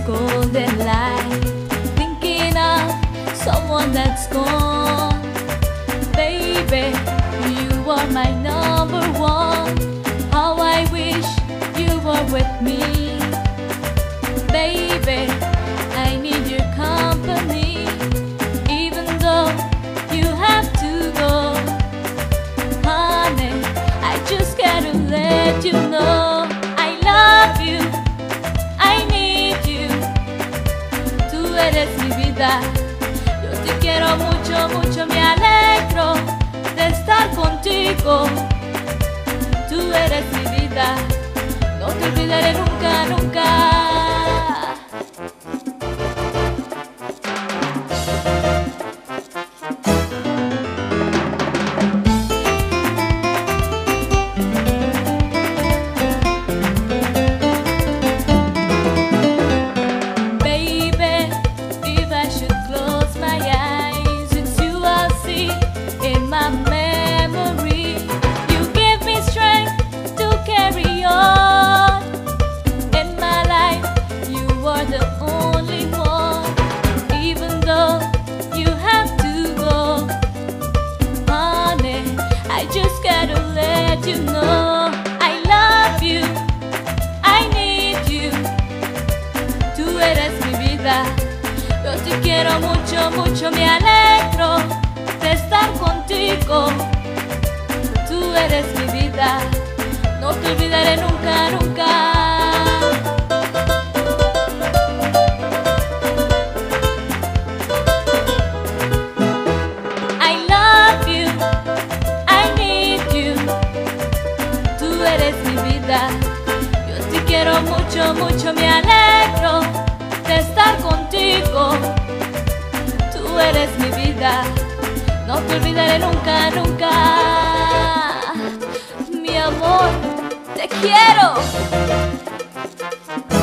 golden light, thinking of someone that's gone. Baby, you are my number one. How I wish you were with me. Baby, I need your company, even though you have to go. Honey, I just gotta let you know I love you, I need you. Tú eres mi vida, yo te quiero mucho, mucho, me alegro de estar contigo. Tú eres mi vida, no te olvidaré nunca, nunca. You know I love you, I need you. Tú eres mi vida, yo te quiero mucho, mucho, me alegro de estar contigo. Tú eres mi vida, no te olvidaré nunca, nunca. Yo te quiero mucho, mucho, me alegro de estar contigo. Tú eres mi vida, no te olvidaré nunca, nunca. Mi amor, te quiero.